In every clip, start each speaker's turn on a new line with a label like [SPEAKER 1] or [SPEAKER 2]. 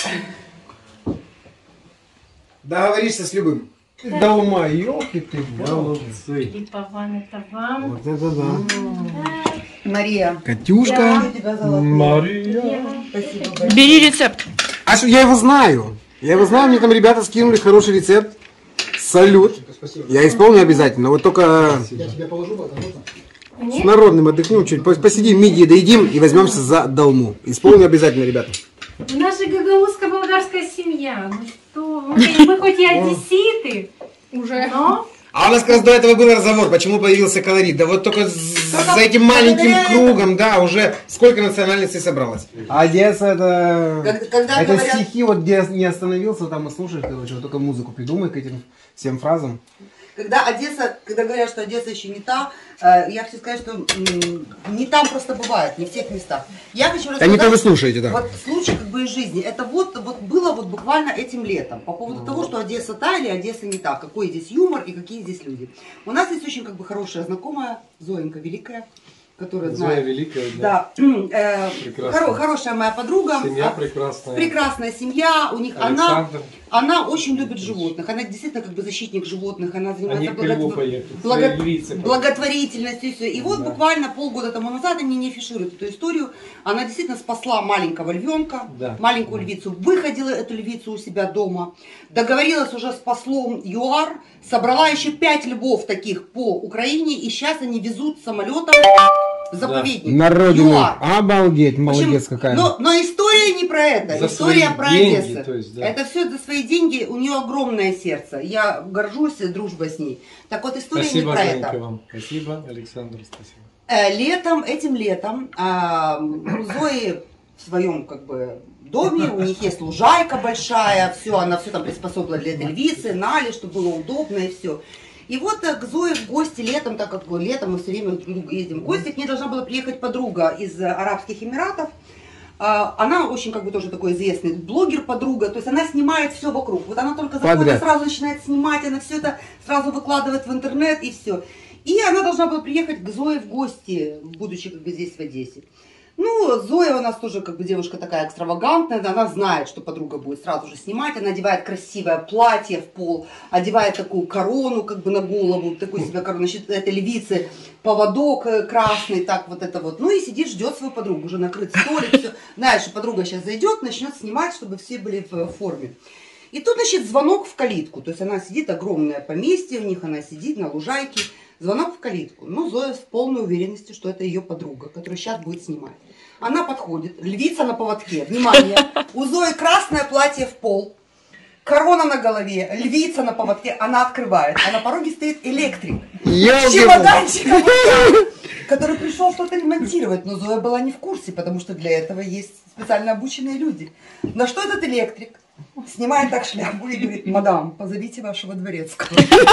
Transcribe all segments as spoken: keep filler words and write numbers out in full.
[SPEAKER 1] Договоришься с любым.
[SPEAKER 2] Да ума, ёлки ты,
[SPEAKER 3] молодцы. Липован, это вам.
[SPEAKER 2] Вот это да.
[SPEAKER 4] Мария.
[SPEAKER 1] Катюшка.
[SPEAKER 2] Мария.
[SPEAKER 4] Спасибо.
[SPEAKER 3] Бери рецепт.
[SPEAKER 1] А что, я его знаю. Я его знаю, мне там ребята скинули хороший рецепт. Салют. Я исполню обязательно. Вот только
[SPEAKER 5] Я тебе положу,
[SPEAKER 1] с народным отдохнем чуть. Посидим, мидии доедим и возьмемся за долму. Исполню обязательно, ребята.
[SPEAKER 3] У нас же гагаузско-болгарская семья. Ну что, мы, мы хоть и одесситы, уже, но...
[SPEAKER 1] А у нас как раз до этого был разговор, почему появился колорит. Да вот только за этим маленьким кругом, да, уже сколько национальностей собралось. Одесса это...
[SPEAKER 4] Когда, когда
[SPEAKER 1] это
[SPEAKER 4] говорят...
[SPEAKER 1] стихи, вот где не остановился, там и слушаешь, короче, вот только музыку придумай к этим всем фразам.
[SPEAKER 4] Когда Одесса, когда говорят, что Одесса еще не та, э, я хочу сказать, что м, не там просто бывает, не в тех местах. Я хочу рассказать,
[SPEAKER 1] да не то вы слушаете, да.
[SPEAKER 4] Вот случай как бы из жизни. Это вот, вот было вот буквально этим летом. По поводу того, что Одесса та или Одесса не та. Какой здесь юмор и какие здесь люди. У нас есть очень как бы хорошая знакомая, Зоенька Великая, которая
[SPEAKER 2] Зоя
[SPEAKER 4] знает.
[SPEAKER 2] Великая, да.
[SPEAKER 4] Да. Э, хоро, хорошая моя подруга.
[SPEAKER 2] Семья прекрасная.
[SPEAKER 4] Прекрасная семья. У них она,
[SPEAKER 2] Александр.
[SPEAKER 4] она очень любит животных. Она действительно как бы защитник животных. Она занимается
[SPEAKER 2] Они к Льву
[SPEAKER 4] благотв...
[SPEAKER 2] поехали,
[SPEAKER 4] благо...
[SPEAKER 2] львицы.
[SPEAKER 4] благотворительностью. И, все. И вот
[SPEAKER 2] Да.
[SPEAKER 4] буквально полгода тому назад, они не афишируют эту историю, она действительно спасла маленького львенка,
[SPEAKER 2] Да.
[SPEAKER 4] маленькую львицу, выходила эту львицу у себя дома, договорилась уже с послом ЮАР, собрала еще пять львов таких по Украине, и сейчас они везут самолетом в заповедник.
[SPEAKER 1] На родину.
[SPEAKER 4] ЮАР.
[SPEAKER 1] Обалдеть, молодец
[SPEAKER 4] В общем,
[SPEAKER 1] какая.
[SPEAKER 4] Но, но история не про это,
[SPEAKER 2] За
[SPEAKER 4] история
[SPEAKER 2] свои
[SPEAKER 4] про
[SPEAKER 2] деньги,
[SPEAKER 4] Одессу.
[SPEAKER 2] то есть, да.
[SPEAKER 4] Это все за свои деньги, у нее огромное сердце. Я горжусь дружбой с ней. Так вот, история
[SPEAKER 2] Спасибо,
[SPEAKER 4] не про
[SPEAKER 2] Зоенька,
[SPEAKER 4] это.
[SPEAKER 2] вам. Спасибо, Александр, спасибо.
[SPEAKER 4] Э, Летом, этим летом, а, у Зои в своем как бы доме, у них есть лужайка большая, все, она все там приспособила для этой львицы, Нали, чтобы было удобно и все. И вот к Зое в гости летом, так как летом мы все время друг к другу ездим в гости, к ней должна была приехать подруга из Арабских Эмиратов. Она очень как бы тоже такой известный блогер-подруга, то есть она снимает все вокруг. Вот она только заходит,
[SPEAKER 1] Подряд.
[SPEAKER 4] сразу начинает снимать, она все это сразу выкладывает в интернет и все. И она должна была приехать к Зое в гости, будучи как бы здесь в Одессе. Ну, Зоя у нас тоже как бы девушка такая экстравагантная, она знает, что подруга будет сразу же снимать, она одевает красивое платье в пол, одевает такую корону как бы на голову, такую себе корону, значит, этой львицы, поводок красный, так вот это вот, ну и сидит, ждет свою подругу, уже накрыт столик, все, знаешь, что подруга сейчас зайдет, начнет снимать, чтобы все были в форме. И тут, значит, звонок в калитку, то есть она сидит, огромное поместье у них, она сидит на лужайке, звонок в калитку. Ну, Зоя в полной уверенности, что это ее подруга, которая сейчас будет снимать. Она подходит, львица на поводке. Внимание, у Зои красное платье в пол, корона на голове, львица на поводке. Она открывает, а на пороге стоит электрик с чемоданчиком, который пришел что-то ремонтировать. Но Зоя была не в курсе, потому что для этого есть специально обученные люди. На что этот электрик снимает так шляпу и говорит: мадам, позовите вашего дворецкого.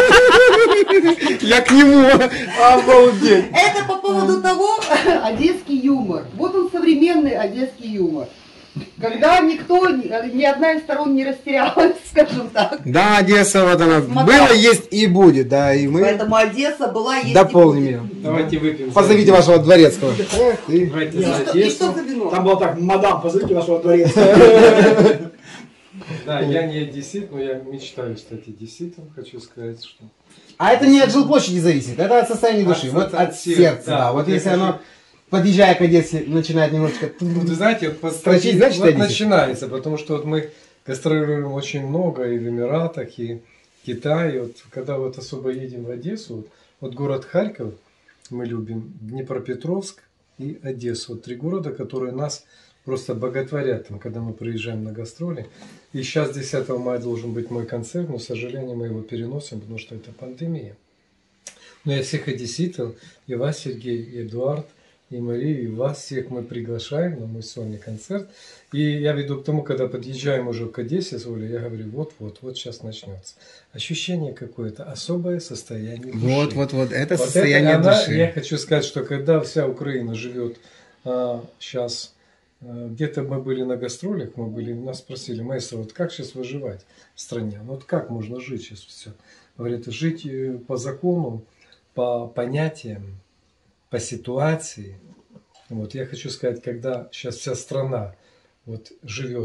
[SPEAKER 1] Я к нему. Обалдеть.
[SPEAKER 4] Это по поводу того, одесский юмор. Вот он, современный одесский юмор. Когда никто, ни одна из сторон не растерялась, скажем так.
[SPEAKER 1] Да, Одесса, вот она
[SPEAKER 4] Смотри.
[SPEAKER 1] была, есть и будет, да, и мы
[SPEAKER 4] Поэтому Одесса была, есть и
[SPEAKER 1] дополним
[SPEAKER 4] будет.
[SPEAKER 1] ее.
[SPEAKER 2] Давайте выпьем. за
[SPEAKER 1] Позовите
[SPEAKER 2] Одессу.
[SPEAKER 1] вашего дворецкого. Эх ты.
[SPEAKER 2] Давайте
[SPEAKER 4] И
[SPEAKER 2] за
[SPEAKER 4] что, и
[SPEAKER 2] Одессу.
[SPEAKER 4] что за вино?
[SPEAKER 5] Там было так: мадам, позовите вашего дворецкого.
[SPEAKER 2] Да, я не одессит, но я мечтаю стать одесситом, хочу сказать, что...
[SPEAKER 1] А это не от жилплощади зависит, это от состояния души,
[SPEAKER 2] От-
[SPEAKER 1] вот
[SPEAKER 2] от
[SPEAKER 1] от
[SPEAKER 2] сердца,
[SPEAKER 1] сердца.
[SPEAKER 2] да.
[SPEAKER 1] Да. Вот
[SPEAKER 2] Вот я
[SPEAKER 1] если
[SPEAKER 2] хочу-
[SPEAKER 1] оно, подъезжая к Одессе, начинает немножечко...
[SPEAKER 2] Вот вы знаете, вот, под-
[SPEAKER 1] Строчить, значит,
[SPEAKER 2] вот
[SPEAKER 1] одессит?
[SPEAKER 2] начинается, потому что вот мы гастролируем очень много и в Эмиратах, и в Китае. Вот, когда вот особо едем в Одессу, вот, вот город Харьков мы любим, Днепропетровск и Одессу. Вот три города, которые нас просто боготворят, там, когда мы приезжаем на гастроли. И сейчас десятого мая должен быть мой концерт, но, к сожалению, мы его переносим, потому что это пандемия. Но я всех одесситов, и вас, Сергей, и Эдуард, и Марию, и вас всех мы приглашаем на мой сольный концерт. И я веду к тому, когда подъезжаем уже к Одессе с Олей, я говорю: вот-вот, вот сейчас начнется. Ощущение какое-то, особое состояние души.
[SPEAKER 1] Вот, вот, вот, это
[SPEAKER 2] Вот
[SPEAKER 1] состояние
[SPEAKER 2] это она,
[SPEAKER 1] души.
[SPEAKER 2] я хочу сказать, что когда вся Украина живет а, сейчас, а, где-то мы были на гастролях, мы были, нас спросили: маэстро, вот как сейчас выживать в стране? Ну вот как можно жить сейчас все? Говорят, жить по закону, по понятиям, по ситуации. Вот я хочу сказать, когда сейчас вся страна вот живет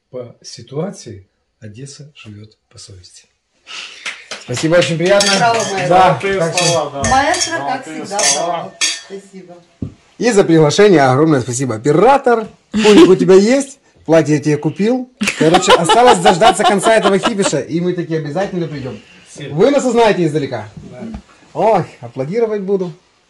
[SPEAKER 2] по ситуации, Одесса живет по совести.
[SPEAKER 1] Спасибо, очень приятно.
[SPEAKER 4] Браво, маэстро.
[SPEAKER 1] Да,
[SPEAKER 5] Золотые
[SPEAKER 1] так что-
[SPEAKER 5] слова, да.
[SPEAKER 4] Маэстро, как
[SPEAKER 5] Золотые
[SPEAKER 4] всегда,
[SPEAKER 5] слова.
[SPEAKER 4] браво. Спасибо.
[SPEAKER 1] И за приглашение огромное спасибо. Оператор, пулик у тебя есть? Платье я тебе купил. Короче, осталось дождаться конца этого хипиша, и мы таки обязательно придем. Вы нас узнаете издалека.
[SPEAKER 2] Да.
[SPEAKER 1] Ой, аплодировать буду.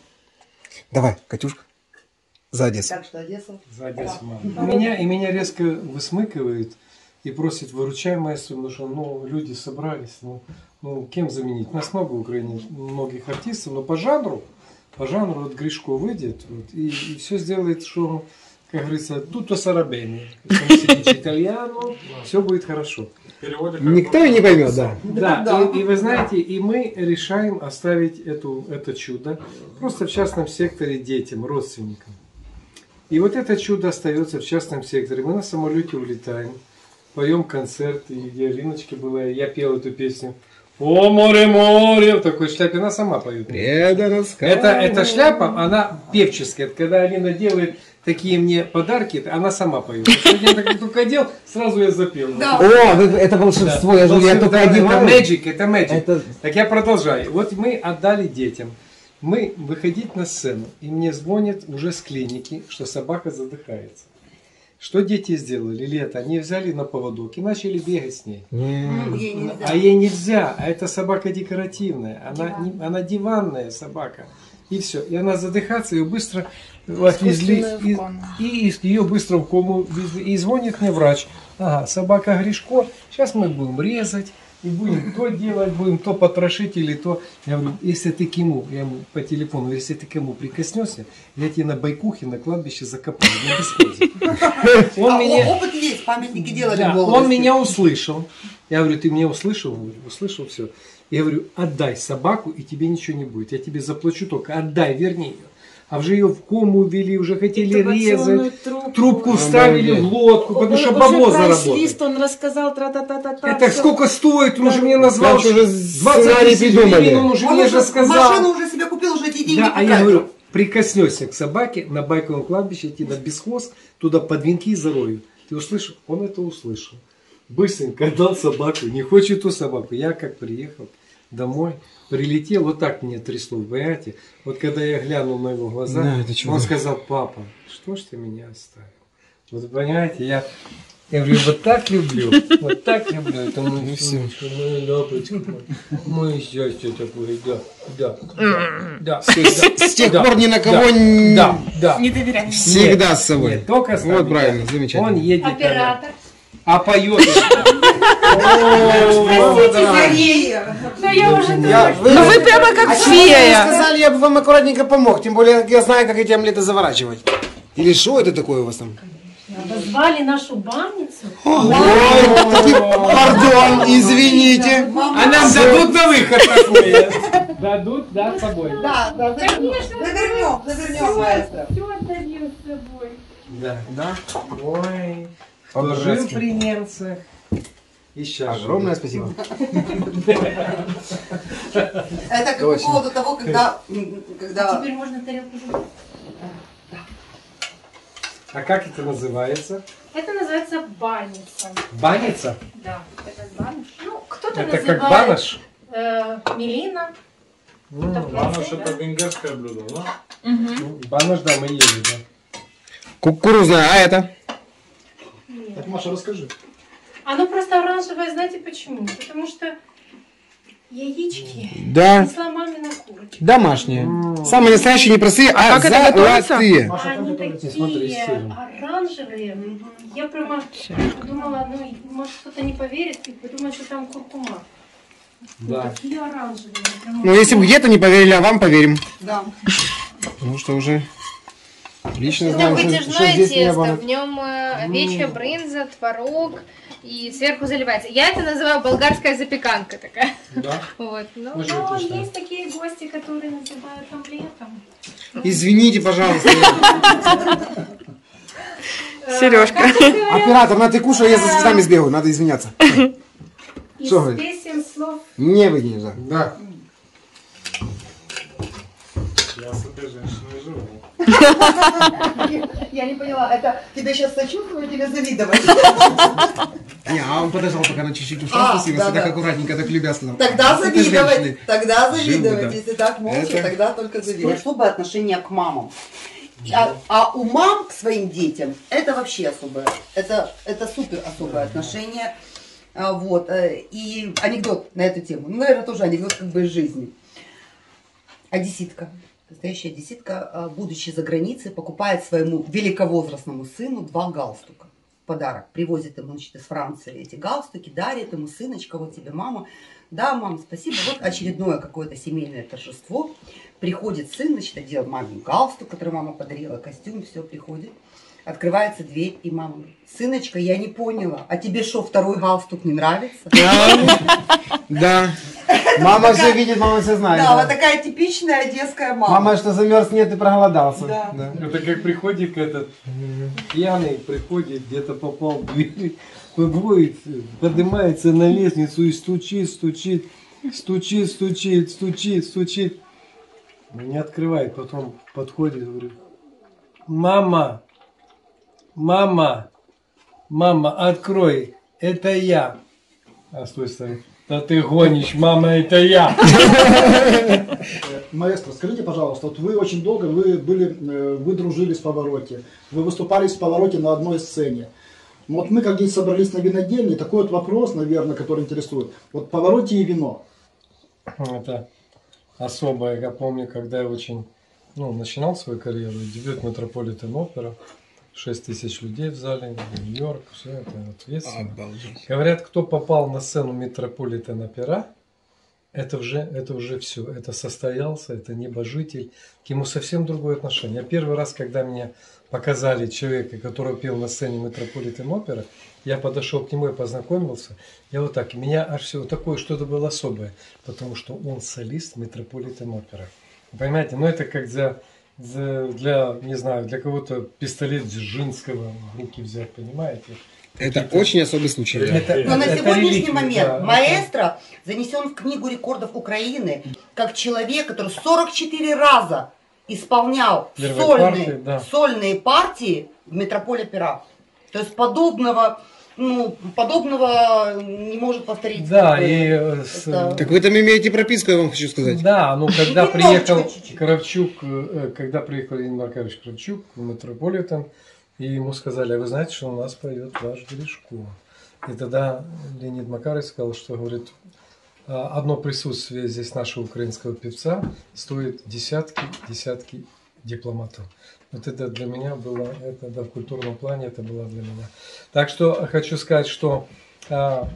[SPEAKER 1] Давай, Катюшка, за Одессу.
[SPEAKER 4] Так что Одесса.
[SPEAKER 2] За Одессу мама. И меня, и меня резко высмыкивает и просит, выручай маэстро, потому что ну, люди собрались, ну, ну кем заменить? Нас много в Украине, многих артистов, но по жанру, по жанру вот Гришко выйдет вот, и, и все сделает, что, как говорится, tutto sarà bene. Итальяно, все будет хорошо.
[SPEAKER 1] Никто и не поймет, да.
[SPEAKER 2] Да, и, и вы знаете, и мы решаем оставить эту, это чудо просто в частном секторе детям, родственникам. И вот это чудо остается в частном секторе. Мы на самолете улетаем, поем концерт, и где Алиночка была, я пел эту песню. О, море, море, в такой шляпе, она сама поет.
[SPEAKER 1] Преданно
[SPEAKER 2] Это, эта шляпа, она певческая. Это когда Алина делает такие мне подарки, она сама поет. Сегодня я так только одел, сразу я запел.
[SPEAKER 4] Да.
[SPEAKER 1] О, вы- это волшебство, я, же- я только
[SPEAKER 2] это, это
[SPEAKER 1] одеваю.
[SPEAKER 2] magic, это magic.
[SPEAKER 1] Это-
[SPEAKER 2] Так я продолжаю. Вот мы отдали детям. Мы выходить на сцену, и мне звонят уже с клиники, что собака задыхается. Что дети сделали? Лето, они взяли на поводок и начали бегать с ней.
[SPEAKER 4] М, ей нельзя.
[SPEAKER 2] А ей нельзя, а эта собака декоративная, она, не- она диванная собака. И все. И она задыхаться, ее быстро отвезли, и, и из- ее быстро в кому везли. И звонит мне врач. Ага, собака Гришко, сейчас мы будем резать, и будем то делать, будем то потрошить или то. Я говорю, если ты к нему, я ему по телефону, если ты к нему прикоснешься, я тебе на байкухе на кладбище закопаю, на бесхозе. Он
[SPEAKER 4] А,
[SPEAKER 2] меня...
[SPEAKER 4] о- опыт есть, памятники делали
[SPEAKER 2] Да,
[SPEAKER 4] в молодости.
[SPEAKER 2] он меня услышал. Я говорю, ты меня услышал? Он говорит, услышал, все. Я говорю, отдай собаку, и тебе ничего не будет. Я тебе заплачу, только отдай, верни ее. А уже ее в кому ввели, уже хотели резать.
[SPEAKER 6] Трубку,
[SPEAKER 2] Трубку вставили в лодку, потому что
[SPEAKER 6] Уже
[SPEAKER 2] бабло
[SPEAKER 6] прайс
[SPEAKER 2] заработать.
[SPEAKER 6] лист он рассказал, тра-та-та-та-та.
[SPEAKER 2] Это
[SPEAKER 6] всё.
[SPEAKER 2] сколько стоит? Он уже мне назвал.
[SPEAKER 1] Короче, уже
[SPEAKER 2] двадцать
[SPEAKER 1] сценарий
[SPEAKER 2] тысяч
[SPEAKER 1] придумали.
[SPEAKER 2] гривен, он уже
[SPEAKER 4] Он
[SPEAKER 2] мне
[SPEAKER 4] уже
[SPEAKER 2] же сказал.
[SPEAKER 4] машину уже себе купил, уже эти деньги
[SPEAKER 2] Да, а я
[SPEAKER 4] потратил.
[SPEAKER 2] говорю, прикоснешься к собаке на байковом кладбище, идти на бесхоз, туда под венки зарою. Ты услышал? Он это услышал. Быстренько отдал собаку, не хочет ту собаку. Я как приехал домой, прилетел, вот так меня трясло, понимаете? Вот когда я глянул на его глаза,
[SPEAKER 1] Да, это чудо.
[SPEAKER 2] он сказал, папа, что ж ты меня оставил? Вот вы понимаете, я, я говорю, вот так люблю, вот так люблю. Это мое солнышко, мое лапочка, мое счастье такое, да, да, да, да.
[SPEAKER 1] С тех
[SPEAKER 2] Да,
[SPEAKER 1] пор ни на кого
[SPEAKER 2] да,
[SPEAKER 1] не...
[SPEAKER 2] Да, да.
[SPEAKER 6] Не доверяй.
[SPEAKER 1] Всегда
[SPEAKER 2] Нет,
[SPEAKER 1] с собой.
[SPEAKER 2] нет, только с
[SPEAKER 1] Вот
[SPEAKER 2] нами,
[SPEAKER 1] правильно,
[SPEAKER 2] да.
[SPEAKER 1] замечательно.
[SPEAKER 2] Он едет.
[SPEAKER 3] Оператор.
[SPEAKER 2] А поет.
[SPEAKER 3] Простите, Сергей. Но я уже
[SPEAKER 1] Я-
[SPEAKER 3] тоже.
[SPEAKER 6] Ну вы прямо как
[SPEAKER 1] А чего вы не
[SPEAKER 6] фея.
[SPEAKER 1] сказали, я бы вам аккуратненько помог. Тем более, я знаю, как эти омлеты заворачивать. Или что это такое у вас там?
[SPEAKER 3] Позвали нашу банницу.
[SPEAKER 1] Ой, пардон, извините.
[SPEAKER 2] А нам дадут на выход такое. Дадут, да, с собой.
[SPEAKER 4] Да, да, завернем,
[SPEAKER 3] Конечно,
[SPEAKER 4] завернем, завернем, маэстро.
[SPEAKER 3] Все отдадим с собой.
[SPEAKER 2] Да. Да. Ой, кто
[SPEAKER 1] По-братски.
[SPEAKER 2] жил при немцах. И сейчас.
[SPEAKER 1] Огромное спасибо.
[SPEAKER 4] Это как по
[SPEAKER 1] Точно.
[SPEAKER 4] поводу того, когда... м,
[SPEAKER 3] А
[SPEAKER 4] когда...
[SPEAKER 3] теперь можно тарелку забрать.
[SPEAKER 2] А как это называется?
[SPEAKER 3] Это называется банница.
[SPEAKER 2] Баница?
[SPEAKER 3] Да, это баныш. Ну, кто-то
[SPEAKER 2] Это
[SPEAKER 3] называет
[SPEAKER 2] как банаш?
[SPEAKER 3] э, мелина. Это в
[SPEAKER 5] Банаш
[SPEAKER 3] конце,
[SPEAKER 5] это
[SPEAKER 3] да.
[SPEAKER 5] венгерское блюдо, да?
[SPEAKER 2] Ну, банаш, да, мы ели, да.
[SPEAKER 1] Кукурузная, а это?
[SPEAKER 5] Так, Маша, расскажи.
[SPEAKER 3] Оно просто оранжевое, знаете почему? Потому что яички
[SPEAKER 1] Да,
[SPEAKER 3] несла мамина курочка.
[SPEAKER 1] домашние. Самые настоящие, не простые, а
[SPEAKER 6] как это готовится?
[SPEAKER 1] золотые.
[SPEAKER 5] Маша, как
[SPEAKER 3] Они
[SPEAKER 5] готовится?
[SPEAKER 2] Смотри,
[SPEAKER 3] такие
[SPEAKER 2] сыром.
[SPEAKER 3] оранжевые. Я прямо думала, ну, может кто-то не поверит и подумает, что там куркума. Ну,
[SPEAKER 2] Да.
[SPEAKER 3] такие оранжевые. прямо.
[SPEAKER 1] Ну, если бы где-то не поверили, а вам поверим.
[SPEAKER 4] Да.
[SPEAKER 1] Потому что уже лично
[SPEAKER 7] Это
[SPEAKER 1] знаем, что, что
[SPEAKER 7] вытяжное
[SPEAKER 1] здесь не
[SPEAKER 7] тесто,
[SPEAKER 1] было.
[SPEAKER 7] в нем э, овечья брынза, творог и сверху заливается. Я это называю болгарская запеканка такая.
[SPEAKER 2] Да.
[SPEAKER 7] Вот. Ну,
[SPEAKER 2] Очень
[SPEAKER 3] Но
[SPEAKER 2] вкусно.
[SPEAKER 3] есть такие гости, которые называют омлетом.
[SPEAKER 1] Извините, пожалуйста.
[SPEAKER 6] Сережка.
[SPEAKER 3] Как тут говорят,
[SPEAKER 1] Оператор, на ты кушай, я за цветами сбегаю, надо извиняться.
[SPEAKER 3] из
[SPEAKER 1] что говорит?
[SPEAKER 3] песен слов.
[SPEAKER 1] Не вы нельзя.
[SPEAKER 2] Да.
[SPEAKER 5] Я с этой женщиной живу.
[SPEAKER 4] Я не поняла, это тебе сейчас сочувствовать или завидовать?
[SPEAKER 1] Не, а он подождал, пока она чуть-чуть ушла,
[SPEAKER 4] А,
[SPEAKER 1] спустилась,
[SPEAKER 4] да,
[SPEAKER 1] и так
[SPEAKER 4] да.
[SPEAKER 1] аккуратненько, так любязно.
[SPEAKER 4] Тогда
[SPEAKER 1] С этой
[SPEAKER 4] завидовать,
[SPEAKER 1] женщиной.
[SPEAKER 4] тогда
[SPEAKER 1] Жил бы,
[SPEAKER 4] завидовать.
[SPEAKER 1] да.
[SPEAKER 4] Если так молча,
[SPEAKER 1] Это-
[SPEAKER 4] тогда только завидовать. Особое отношение к мамам. А, а у мам к своим детям это вообще особое, это, это супер особое отношение. А, вот. э, И анекдот на эту тему. Ну, наверное, тоже анекдот как бы из жизни. Одесситка, настоящая одесситка, а, будучи за границей, покупает своему великовозрастному сыну два галстука. В подарок. Привозит ему, значит, из Франции эти галстуки, дарит ему: сыночка, вот тебе мама. Да, мам, спасибо. Вот очередное какое-то семейное торжество. Приходит сын, значит, одел маме галстук, который мама подарила, костюм, все, приходит. Открывается дверь, и мама говорит: сыночка, я не поняла, а тебе что, второй галстук не нравится?
[SPEAKER 1] Да. Мама все видит, мама все знает.
[SPEAKER 4] Да,
[SPEAKER 1] да.
[SPEAKER 4] вот такая типичная одесская мама.
[SPEAKER 1] Мама, что замерз, нет, и проголодался.
[SPEAKER 4] Да.
[SPEAKER 2] Это как приходит этот пьяный, приходит, где-то попал в дверь, подводит, поднимается на лестницу и стучит, стучит, стучит, стучит, стучит, стучит. Не открывает, потом подходит и говорит: мама, мама, мама, открой, это я. А с той стороны: да ты гонишь, мама, это я.
[SPEAKER 5] Маэстро, скажите, пожалуйста, вот вы очень долго, вы были, э, вы дружили с Повороте, вы выступали с Повороте на одной сцене. Вот мы, как здесь собрались на винодельне, такой вот вопрос, наверное, который интересует. Вот Повороте и вино.
[SPEAKER 2] Это особое. Я помню, когда я очень, ну, начинал свою карьеру, дебют Метрополитен Опера, шесть тысяч людей в зале, Нью-Йорк, все это ответственно.
[SPEAKER 1] Обалдеть.
[SPEAKER 2] Говорят, кто попал на сцену Метрополитен Опера, это уже, это уже все, это состоялся, это небожитель, к ему совсем другое отношение. Я первый раз, когда мне показали человека, который пел на сцене Метрополитен Опера, я подошел к нему и познакомился, я вот так, меня аж все такое что-то было особое, потому что он солист Метрополитен Опера. Понимаете, ну это как для, для, для, не знаю, для кого-то пистолет Дзержинского в руки взять, понимаете?
[SPEAKER 1] Это очень особый случай. да.
[SPEAKER 2] Это-
[SPEAKER 4] Но на
[SPEAKER 2] это
[SPEAKER 4] сегодняшний
[SPEAKER 2] реликвия,
[SPEAKER 4] момент
[SPEAKER 2] да.
[SPEAKER 4] маэстро занесен в Книгу рекордов Украины как человек, который сорок четыре раза исполнял
[SPEAKER 2] Первые
[SPEAKER 4] сольные,
[SPEAKER 2] партии, да.
[SPEAKER 4] сольные партии в Метрополе Пера. То есть подобного, ну, подобного не может повторить.
[SPEAKER 2] Да,
[SPEAKER 4] как бы,
[SPEAKER 2] и э, с-
[SPEAKER 4] это-
[SPEAKER 1] Так вы там имеете прописку, я вам хочу сказать.
[SPEAKER 2] Да, ну когда
[SPEAKER 4] Немножечко,
[SPEAKER 2] приехал
[SPEAKER 4] чуть-чуть.
[SPEAKER 2] Кравчук, э, когда приехал Леонид Маркович Кравчук в Метрополитен, и ему сказали: а вы знаете, что у нас поет ваш Гришко? И тогда Леонид Макарович сказал, что, говорит, «А, одно присутствие здесь нашего украинского певца стоит десятки, десятки дипломатов. Вот это для меня было, это да, в культурном плане это было для меня. Так что хочу сказать, что а,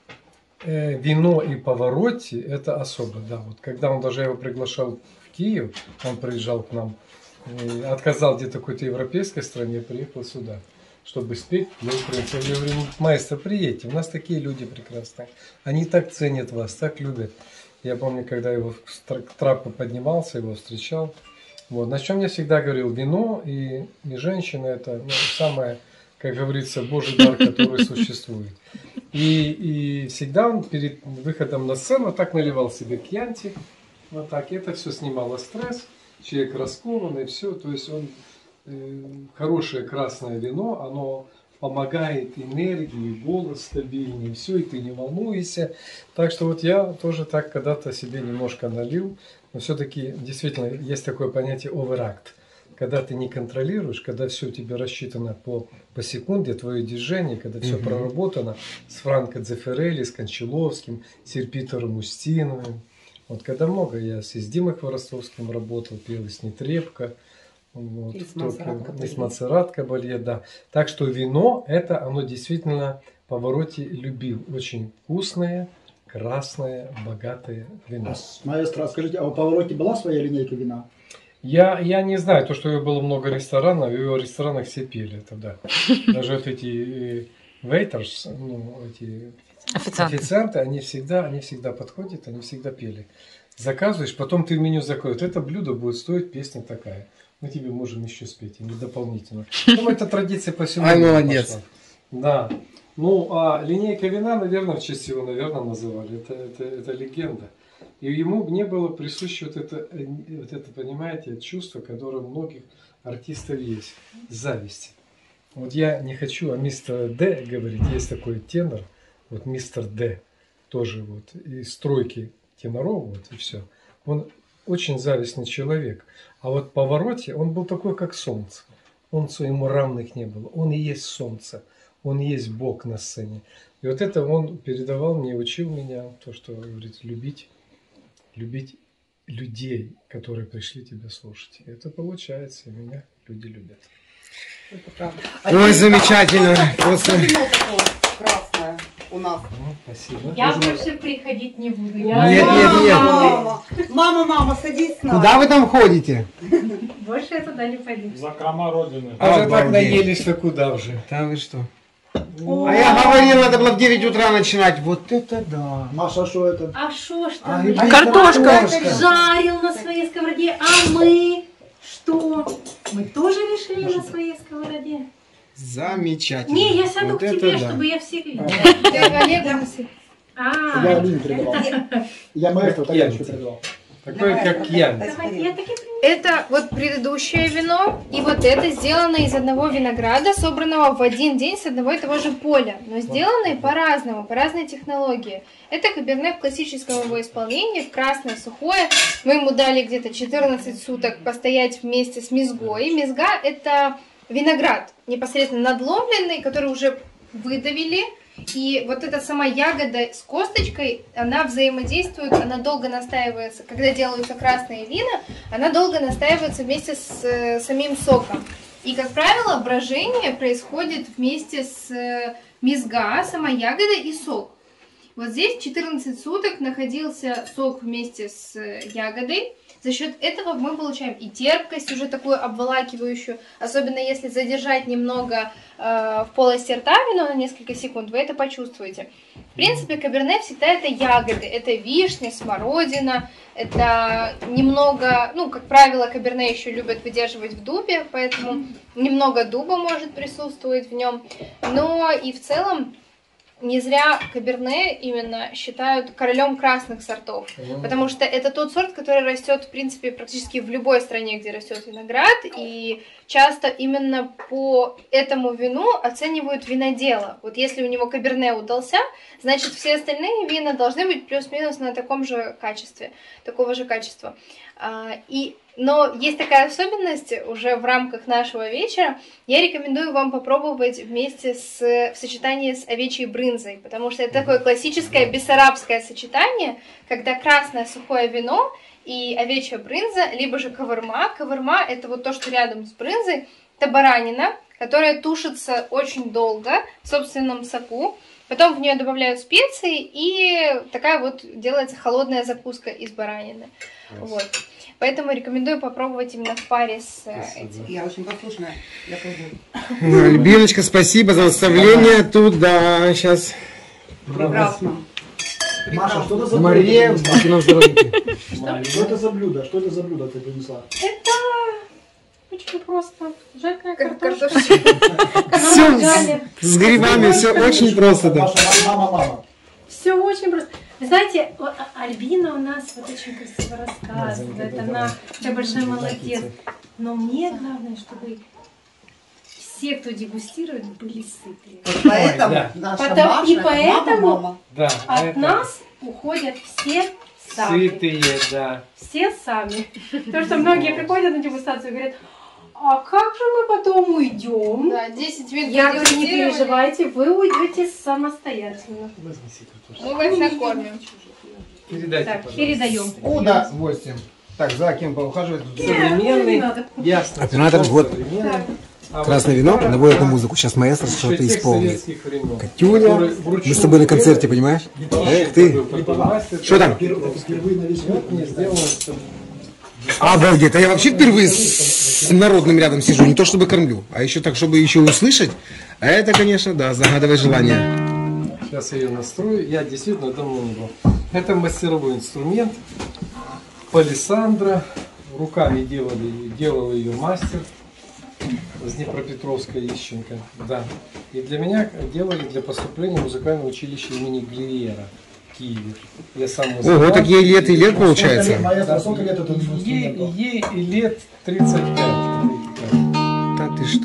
[SPEAKER 2] э, вино и Повороте это особо, да. Вот когда он даже его приглашал в Киев, он приезжал к нам, и отказал где-то в какой-то европейской стране, приехал сюда, чтобы спеть для украинцев. Я говорю: маэстро, приедьте, у нас такие люди прекрасные, они так ценят вас, так любят. Я помню, когда его с тр- трапа поднимался, его встречал. Вот. На чем я всегда говорил: вино и, и женщина это, ну, самое, как говорится, Божий дар, который существует. И, и всегда он перед выходом на сцену так наливал себе кьянти, вот так, и это все снимало стресс, человек раскованный, все, то есть он, э, хорошее красное вино, оно помогает энергии, голос стабильнее, все, и ты не волнуешься. Так что вот я тоже так когда-то себе немножко налил, но все-таки действительно есть такое понятие оверакт. Когда ты не контролируешь, когда все у тебя рассчитано по, по секунде, твое движение, когда все
[SPEAKER 1] Мгм.
[SPEAKER 2] проработано с Франко Дзеффирелли, с Кончаловским, с Ирпитором Устиновым. Вот когда много, я с Димой Хворостовским работал, пел и с Нетребко, вот,
[SPEAKER 4] И с
[SPEAKER 2] в Токио,
[SPEAKER 4] Монсеррат
[SPEAKER 2] и
[SPEAKER 4] Кабалье.
[SPEAKER 2] с Монсеррат Кабалье, да. Так что вино, это оно действительно Повороте любил. Очень вкусное, красное, богатое вино.
[SPEAKER 5] А с- Маэстро, а скажите, а у Повороте была своя линейка вина?
[SPEAKER 2] Я, я не знаю, то, что у него было много ресторанов, в его ресторанах все пели это, да. Даже вот эти э, waiters, ну, эти
[SPEAKER 6] Официанты.
[SPEAKER 2] официанты, они всегда, они всегда подходят, они всегда пели. Заказываешь, потом ты в меню заходишь, это блюдо будет стоить песня такая. Мы тебе можем еще спеть, или дополнительно. Ну, это традиция по всему
[SPEAKER 1] Ай,
[SPEAKER 2] миру
[SPEAKER 1] молодец.
[SPEAKER 2] пошла. Да. Ну, а линейка вина, наверное, в честь его, наверное, называли. Это, это, это легенда. И ему не было присуще вот это, э, вот это, понимаете, чувство, которое у многих артистов есть зависть. Вот я не хочу о мистере Д говорить, есть такой тенор, вот мистер Д, тоже вот из стройки теноров, вот и все. Он очень завистный человек. А вот Паваротти, он был такой, как солнце. Он ему равных не было. Он и есть солнце. Он и есть Бог на сцене. И вот это он передавал мне, учил меня, то, что говорит, любить, любить людей, которые пришли тебя слушать. И это получается, и меня люди любят.
[SPEAKER 1] Ой, замечательно. Просто...
[SPEAKER 4] Красная у нас.
[SPEAKER 2] Ну, спасибо.
[SPEAKER 3] Я больше приходить не буду.
[SPEAKER 1] Нет,
[SPEAKER 3] Я...
[SPEAKER 1] нет, нет.
[SPEAKER 4] Мама, мама, мама, садись с нами.
[SPEAKER 1] Куда вы там ходите?
[SPEAKER 3] Больше я туда не пойду.
[SPEAKER 8] Закрома Родины.
[SPEAKER 2] А же так
[SPEAKER 1] Обалдеть.
[SPEAKER 2] наелись-то куда уже?
[SPEAKER 1] Да вы что? А я говорил, надо было в девять утра начинать. Вот это да.
[SPEAKER 5] Маша, что это?
[SPEAKER 3] А шо ж
[SPEAKER 1] А,
[SPEAKER 3] там?
[SPEAKER 1] и-
[SPEAKER 6] Картошка.
[SPEAKER 1] Картошка.
[SPEAKER 3] Жарил на своей сковороде, а мы что? Мы тоже решили на своей сковороде.
[SPEAKER 1] Замечательно.
[SPEAKER 3] Не, я сяду
[SPEAKER 1] Вот
[SPEAKER 3] к
[SPEAKER 1] это
[SPEAKER 3] тебе,
[SPEAKER 1] да.
[SPEAKER 3] чтобы я всех видела.
[SPEAKER 7] Олег, насыпь.
[SPEAKER 3] А,
[SPEAKER 5] Я Алине передавал. Я маэстро
[SPEAKER 2] Я
[SPEAKER 5] тарелочку
[SPEAKER 2] тебе.
[SPEAKER 5] передавал.
[SPEAKER 2] Такой, как я.
[SPEAKER 3] давай, я таки
[SPEAKER 7] Это вот предыдущее вино, и вот это сделано из одного винограда, собранного в один день с одного и того же поля, но сделанные по-разному, по разной технологии. Это каберне в классическом его исполнении, в красное, сухое. Мы ему дали где-то четырнадцать суток постоять вместе с мезгой. Мезга – это виноград, непосредственно надломленный, который уже выдавили. И вот эта сама ягода с косточкой, она взаимодействует, она долго настаивается. Когда делаются красные вина, она долго настаивается вместе с э, самим соком. И, как правило, брожение происходит вместе с э, мезга, сама ягода и сок. Вот здесь четырнадцать суток находился сок вместе с э, ягодой. За счет этого мы получаем и терпкость, уже такую обволакивающую, особенно если задержать немного э, в полости рта вино на несколько секунд, вы это почувствуете. В принципе, каберне всегда это ягоды, это вишня, смородина, это немного, ну, как правило, каберне еще любят выдерживать в дубе, поэтому немного дуба может присутствовать в нем, но и в целом не зря каберне именно считают королем красных сортов, потому что это тот сорт, который растет, в принципе, практически в любой стране, где растет виноград, и часто именно по этому вину оценивают винодела. Вот если у него каберне удался, значит все остальные вина должны быть плюс-минус на таком же качестве, такого же качества. И но есть такая особенность уже в рамках нашего вечера. Я рекомендую вам попробовать вместе с, в сочетании с овечьей брынзой, потому что это такое классическое бессарабское сочетание, когда красное сухое вино и овечья брынза, либо же кавырма. Кавырма – это вот то, что рядом с брынзой. Это баранина, которая тушится очень долго в собственном соку. Потом в нее добавляют специи, и такая вот делается холодная закуска из баранины. Вот. Поэтому рекомендую попробовать именно в паре с этим.
[SPEAKER 4] Я очень послушная. Я пробую.
[SPEAKER 1] Альбиночка, спасибо за наставление. Туда, сейчас.
[SPEAKER 4] Прекрасно.
[SPEAKER 5] Маша, что это за
[SPEAKER 1] Мария,
[SPEAKER 5] блюдо?
[SPEAKER 1] будьте на здоровье.
[SPEAKER 5] Что это за блюдо? Что это за блюдо ты принесла?
[SPEAKER 3] Это очень просто. Жареная
[SPEAKER 7] Как
[SPEAKER 3] картошка.
[SPEAKER 7] картошка.
[SPEAKER 1] Все с грибами, все очень просто, да.
[SPEAKER 5] Маша, мама, мама.
[SPEAKER 3] Все очень просто. Вы знаете, о- а- Альбина у нас вот очень красиво рассказывает, она такая большая молодец. Но мне главное, чтобы все, кто дегустирует, были сытые.
[SPEAKER 4] Вот поэтому
[SPEAKER 2] да.
[SPEAKER 4] наша
[SPEAKER 3] Потом-
[SPEAKER 4] Маша,
[SPEAKER 3] и
[SPEAKER 4] это
[SPEAKER 3] поэтому-
[SPEAKER 4] мама, мама.
[SPEAKER 2] Да,
[SPEAKER 3] От
[SPEAKER 2] это
[SPEAKER 3] нас уходят все сами.
[SPEAKER 2] сытые, да.
[SPEAKER 3] Все сами. Потому что многие приходят на дегустацию и говорят, а как же мы потом уйдем?
[SPEAKER 7] Да, десять вин
[SPEAKER 3] Я говорю, не
[SPEAKER 7] продегустировали.
[SPEAKER 3] переживайте, вы уйдете самостоятельно.
[SPEAKER 2] Возьмите картошку.
[SPEAKER 7] Мы вас накормим.
[SPEAKER 2] Передайте,
[SPEAKER 3] Так,
[SPEAKER 2] пожалуйста.
[SPEAKER 3] передаем.
[SPEAKER 1] Удовольствием. Так, за кем поухаживать?
[SPEAKER 3] Не
[SPEAKER 2] Современный,
[SPEAKER 3] надо.
[SPEAKER 2] ясно.
[SPEAKER 1] Оператор,
[SPEAKER 2] что
[SPEAKER 1] вот.
[SPEAKER 2] современный.
[SPEAKER 3] Так.
[SPEAKER 2] А
[SPEAKER 1] Красное
[SPEAKER 2] вот
[SPEAKER 1] вино,
[SPEAKER 2] это
[SPEAKER 1] наводит на
[SPEAKER 2] да,
[SPEAKER 1] музыку. Сейчас маэстро
[SPEAKER 2] еще
[SPEAKER 1] что-то
[SPEAKER 2] тех
[SPEAKER 1] исполнит.
[SPEAKER 2] советских времен,
[SPEAKER 1] Катюня,
[SPEAKER 2] который вручную
[SPEAKER 1] мы с тобой на концерте,
[SPEAKER 2] сделал.
[SPEAKER 1] понимаешь?
[SPEAKER 2] Не
[SPEAKER 1] Эх ты.
[SPEAKER 2] попадать,
[SPEAKER 1] Что там?
[SPEAKER 5] Впер- Это впервые на весь мир.
[SPEAKER 2] Вот мне сделано, что
[SPEAKER 1] Обалдеть, а я вообще впервые с, с народным рядом сижу, не то чтобы кормлю, а еще так, чтобы еще услышать. А это, конечно, да, загадывай желание.
[SPEAKER 2] сейчас я ее настрою. Я действительно давно не был. Это мастеровой инструмент. Палисандра. Руками делали, делал ее мастер с Днепропетровска Ищенко. Да. И для меня делали для поступления в музыкальное училище имени Глиера в Киеве. Я сам музыкант.
[SPEAKER 1] Ого, так ей лет и лет получается.
[SPEAKER 5] Маэстро, сколько лет этому
[SPEAKER 2] Ей,
[SPEAKER 5] инструменту?
[SPEAKER 2] ей и лет тридцать пять.
[SPEAKER 1] что?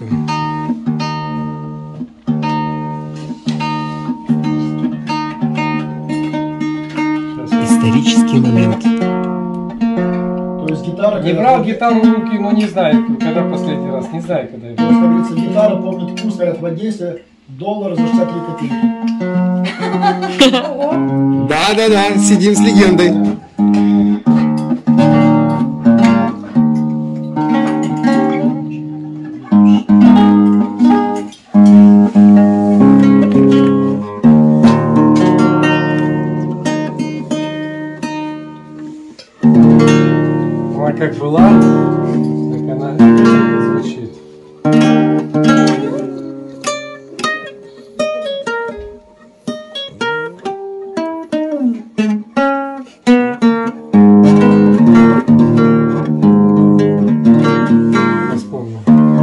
[SPEAKER 1] Исторический момент.
[SPEAKER 5] То есть гитара...
[SPEAKER 2] Не брал гитару в руки, но не знаю, когда последний раз. Не знаю, когда я
[SPEAKER 5] То есть, как говорится, гитара помнит вкус, говорят, в Одессе доллар за шестьдесят три копейки.
[SPEAKER 1] Да-да-да, сидим с легендой.
[SPEAKER 2] Она как была, так она и звучит. Вспомнил.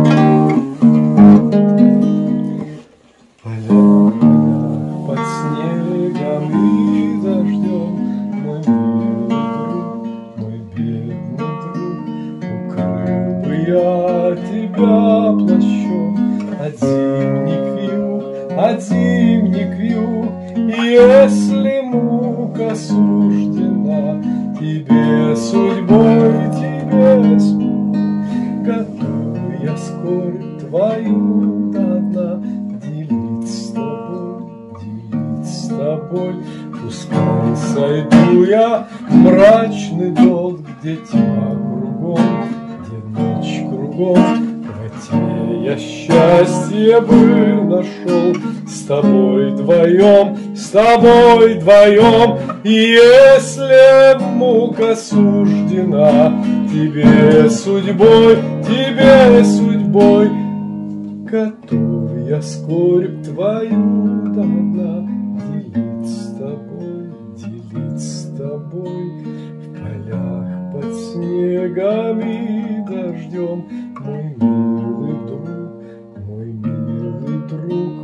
[SPEAKER 2] Поля, поля, под снегом и дождем, мой милый друг, мой бедный друг, укрыл бы я тебя плащом от зимних вьюг, от зимних вьюг. И если мука суждена тебе судьбой, тебе судьбой, готов я скорбь твою до дна делить с тобой, делить с тобой. Пускай сойду я в мрачный долг, где тьма кругом, где ночь кругом. В тьме я счастье бы нашел с тобой вдвоем, с тобой вдвоем. И если мука суждена тебе судьбой, тебе судьбой, готов я скорбь твою до дна делить с тобой, делить с тобой. В полях под снегом и дождем, мой милый друг, мой милый друг.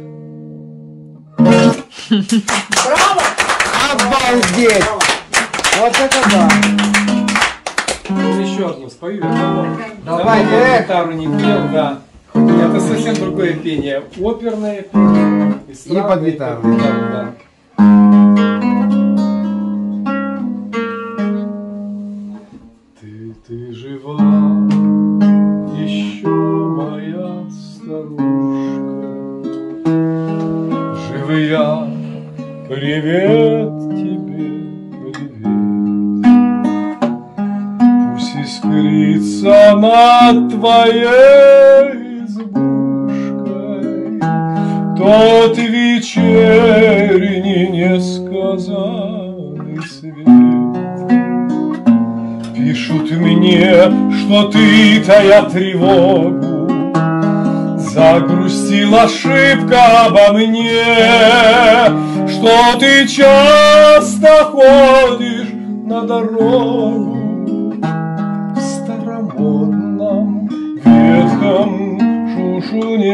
[SPEAKER 4] Браво!
[SPEAKER 1] Обалдеть! Вот это да!
[SPEAKER 2] Еще одну спою, я давно,
[SPEAKER 1] Давай,
[SPEAKER 2] давно
[SPEAKER 1] эх.
[SPEAKER 2] гитару не пел, да. Это совсем другое пение. Оперное пение.
[SPEAKER 1] И под гитару.
[SPEAKER 2] под гитару, да. Ты, ты жива, еще моя старушка. Живы я, привет тебе, привет. Пусть искрится над твоей избушкой тот вечерний несказанный свет. Пишут мне, что ты, тая тревогу, загрустила шибко обо мне, что ты часто ходишь на дорогу в старомодном ветхом шушуне.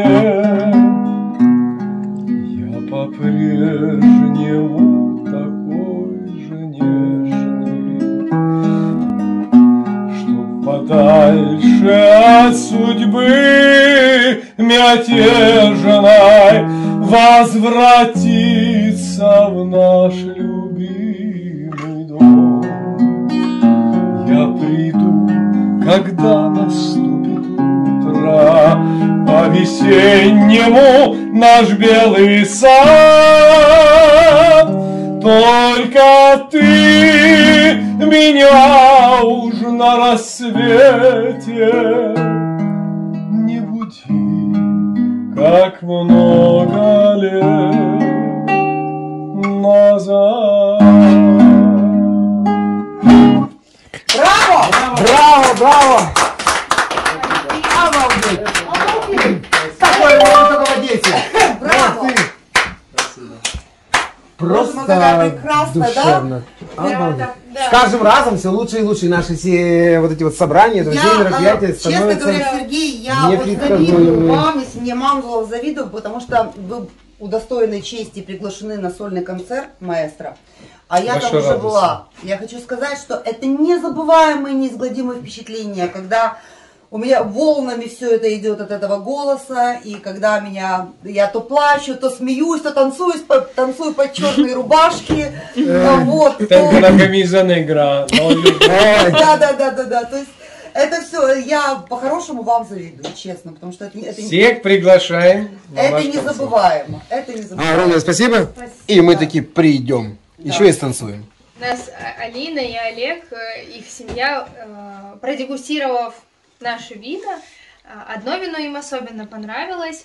[SPEAKER 2] Я по-прежнему такой же нежный, чтоб подальше от судьбы мятежной возвратиться в наш любимый дом. Я приду, когда наступит утро, по-весеннему наш белый сад. Только ты меня уж на рассвете не буди, как много лет назад.
[SPEAKER 4] Браво!
[SPEAKER 1] Браво, браво! Обалдеть! Такое можно только в Одессе!
[SPEAKER 4] Браво!
[SPEAKER 1] Просто
[SPEAKER 4] такая прекрасная, да?
[SPEAKER 1] душевно. Обалдеть. С каждым разом все лучше и лучше. И наши все вот эти вот собрания, друзья,
[SPEAKER 4] Я,
[SPEAKER 1] мероприятия
[SPEAKER 4] а, честно
[SPEAKER 1] становятся
[SPEAKER 4] говоря, Сергей, я вот
[SPEAKER 1] непредсказуемыми.
[SPEAKER 4] завидую вам, если мне Манзулов завидую, потому что вы удостоены чести приглашены на сольный концерт маэстро. А я
[SPEAKER 2] Большая
[SPEAKER 4] там уже
[SPEAKER 2] радость.
[SPEAKER 4] была. Я хочу сказать, что это незабываемые, неизгладимые впечатления, когда у меня волнами все это идет от этого голоса, и когда меня, я то плачу, то смеюсь, то танцую, танцую под черные рубашки, вот,
[SPEAKER 2] Так многомизная игра.
[SPEAKER 4] Да, да, да, да, да, то есть это все, я по-хорошему вам завидую, честно, потому что это, это,
[SPEAKER 2] Всех приглашаем.
[SPEAKER 4] это незабываемо, это незабываемо.
[SPEAKER 1] Огромное спасибо. И мы таки придем. Еще и станцуем.
[SPEAKER 7] У нас Алина и Олег, их семья, продегустировав наше вино, одно вино им особенно понравилось.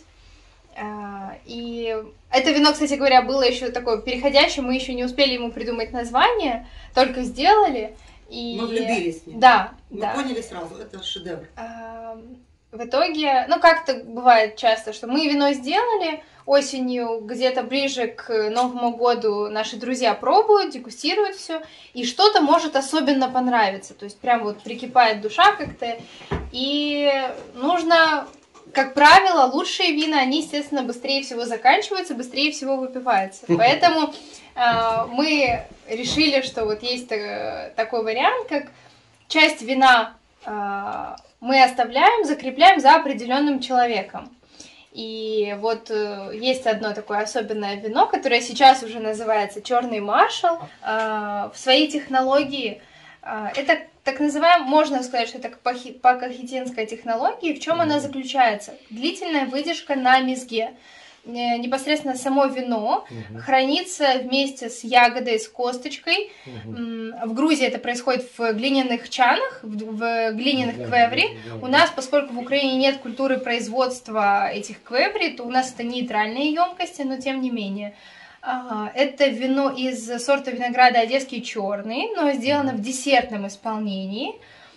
[SPEAKER 7] И это вино, кстати говоря, было еще такое переходящее, мы еще не успели ему придумать название, только сделали. И...
[SPEAKER 4] Мы влюбились с ним.
[SPEAKER 7] Да,
[SPEAKER 4] Мы
[SPEAKER 7] да.
[SPEAKER 4] поняли сразу, это шедевр.
[SPEAKER 7] В итоге, ну как-то бывает часто, что мы вино сделали, осенью где-то ближе к Новому году наши друзья пробуют, дегустируют все, и что-то может особенно понравиться, то есть прям вот прикипает душа как-то, и нужно, как правило, лучшие вина, они, естественно, быстрее всего заканчиваются, быстрее всего выпиваются, поэтому э, мы решили, что вот есть такой вариант, как часть вина э, мы оставляем, закрепляем за определенным человеком. И вот э, есть одно такое особенное вино, которое сейчас уже называется «Черный маршал». Э, в своей технологии э, это так называемое, можно сказать, что это пакохитинская технология. В чем она заключается? Длительная выдержка на мезге. Непосредственно само вино угу. хранится вместе с ягодой, с косточкой. Угу. В Грузии это происходит в глиняных чанах, в глиняных да, квеври. Да, да. У нас, поскольку в Украине нет культуры производства этих квеври, то у нас это нейтральные емкости, но тем не менее. Это вино из сорта винограда одесский черный, но сделано в десертном исполнении.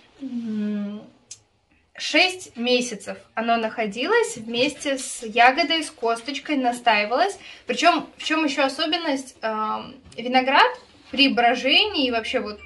[SPEAKER 7] Шесть месяцев оно находилось вместе с ягодой, с косточкой, настаивалось. Причем, в чем еще особенность? Э, виноград при брожении и вообще вот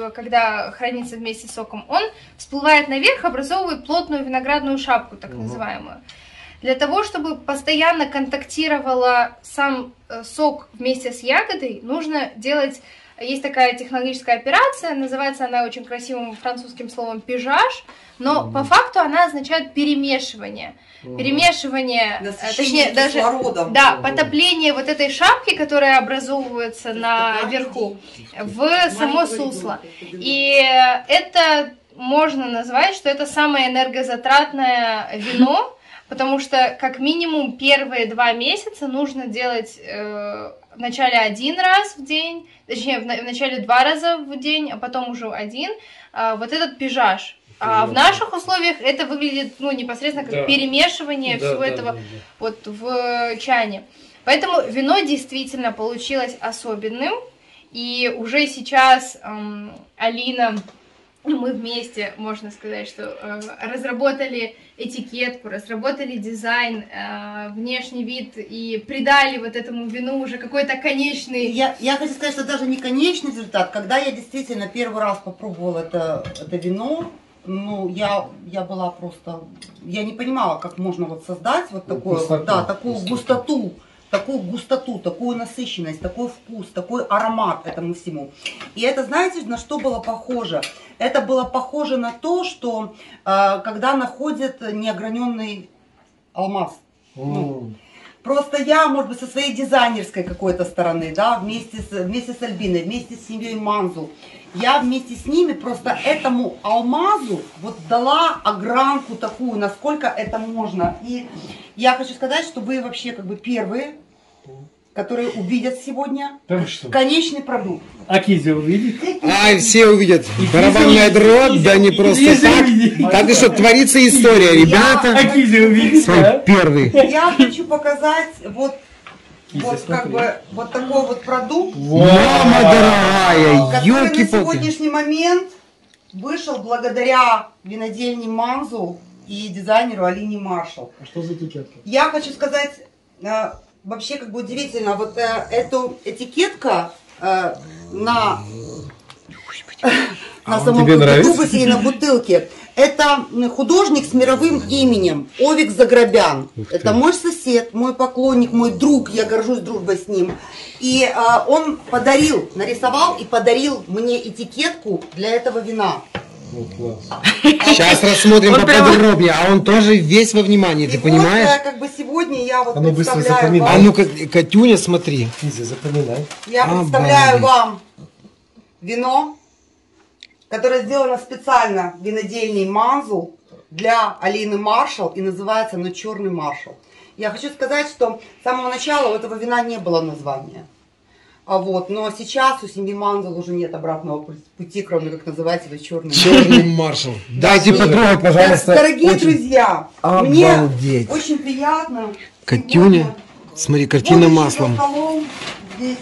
[SPEAKER 7] когда хранится вместе с соком, он всплывает наверх, образовывает плотную виноградную шапку, так называемую. Для того, чтобы постоянно контактировала сам сок вместе с ягодой, нужно делать... Есть такая технологическая операция, называется она очень красивым французским словом «пижаж», но mm-hmm. по факту она означает перемешивание. Mm-hmm. Перемешивание, точнее, даже да, потопление вот этой шапки, которая образовывается наверху, в само сусло. И это можно назвать, что это самое энергозатратное вино, потому что как минимум первые два месяца нужно делать... Э, вначале один раз в день, точнее, вначале два раза в день, а потом уже один, а, вот этот пижаж. А в наших условиях это выглядит, ну, непосредственно как да. перемешивание да, всего да, этого да, да. вот в чане. Поэтому вино действительно получилось особенным, и уже сейчас эм, Алина, мы вместе, можно сказать, что э, разработали этикетку, разработали дизайн, э, внешний вид и придали вот этому вину уже какой-то конечный...
[SPEAKER 4] Я, я хочу сказать, что даже не конечный результат. Когда я действительно первый раз попробовала это, это вино, ну, я, я была просто... Я не понимала, как можно вот создать вот такое, густоту, да, такую густоту. густоту. такую густоту, такую насыщенность, такой вкус, такой аромат этому всему. И это, знаете, на что было похоже? Это было похоже на то, что э, когда находят неограненный алмаз. Mm. Ну, просто я, может быть, со своей дизайнерской какой-то стороны, да, вместе с, вместе с Альбиной, вместе с семьей Манзу, я вместе с ними просто этому алмазу вот дала огранку такую, насколько это можно. И я хочу сказать, что вы вообще как бы первые, которые увидят сегодня конечный продукт.
[SPEAKER 8] А Кизя увидит?
[SPEAKER 1] А, все увидят. Барабанная дробь, да не просто так. Так и что, творится история, ребята.
[SPEAKER 8] А Кизя увидит?
[SPEAKER 1] Первый.
[SPEAKER 4] Я хочу показать вот Вот как бы вот такой вот продукт,
[SPEAKER 1] мама дорогая,
[SPEAKER 4] который на сегодняшний момент вышел благодаря винодельне Манзу и дизайнеру Алине Маршал.
[SPEAKER 5] А что за этикетка?
[SPEAKER 4] Я хочу сказать, э, вообще как бы удивительно, вот э, эту этикетка э, на,
[SPEAKER 2] а
[SPEAKER 4] на самом тубусе и на бутылке. Это художник с мировым именем Овик Заграбян. Это мой сосед, мой поклонник, мой друг, я горжусь дружбой с ним. И э, он подарил, нарисовал и подарил мне этикетку для этого вина.
[SPEAKER 2] Ну, класс.
[SPEAKER 1] Сейчас рассмотрим
[SPEAKER 6] Он прямо-
[SPEAKER 1] поподробнее, а он тоже весь во внимании, ты
[SPEAKER 4] И
[SPEAKER 1] понимаешь?
[SPEAKER 4] вот, э, как бы сегодня я вот
[SPEAKER 2] А ну, быстро
[SPEAKER 4] представляю
[SPEAKER 2] запоминай.
[SPEAKER 1] А
[SPEAKER 4] вам,
[SPEAKER 1] ну-ка, Катюня, смотри.
[SPEAKER 2] Изи, запоминай.
[SPEAKER 4] я представляю
[SPEAKER 1] Обалдеть.
[SPEAKER 4] вам вино, которое сделано специально в винодельней Манзул для Алины Маршал и называется оно «Черный Маршал». Я хочу сказать, что с самого начала у этого вина не было названия. А вот, но сейчас у семьи Манзул уже нет обратного пути, кроме как называть его «Черный Маршал».
[SPEAKER 1] Черный маршал. Дайте потрогать, пожалуйста.
[SPEAKER 4] Дорогие
[SPEAKER 1] Очень-
[SPEAKER 4] друзья,
[SPEAKER 1] Обалдеть.
[SPEAKER 4] мне очень приятно.
[SPEAKER 1] Катюня,
[SPEAKER 4] сегодня,
[SPEAKER 1] смотри, картина
[SPEAKER 4] будучи
[SPEAKER 1] маслом.
[SPEAKER 4] за столом здесь,